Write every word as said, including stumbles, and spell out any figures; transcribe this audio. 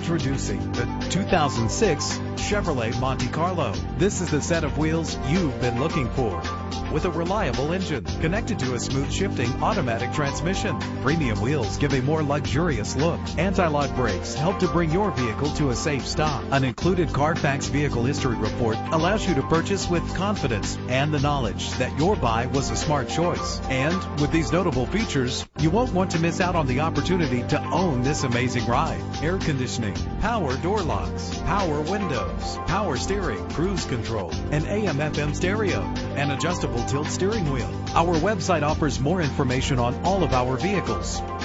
Introducing the two thousand six Chevrolet Monte Carlo. This is the set of wheels you've been looking for. With a reliable engine connected to a smooth shifting automatic transmission. Premium wheels give a more luxurious look. Anti-lock brakes help to bring your vehicle to a safe stop. An included Carfax Vehicle History Report allows you to purchase with confidence and the knowledge that your buy was a smart choice. And with these notable features, you won't want to miss out on the opportunity to own this amazing ride. Air conditioning, power door locks, power windows, power steering, cruise control, an A M F M stereo, and adjustable tilt steering wheel. Our website offers more information on all of our vehicles,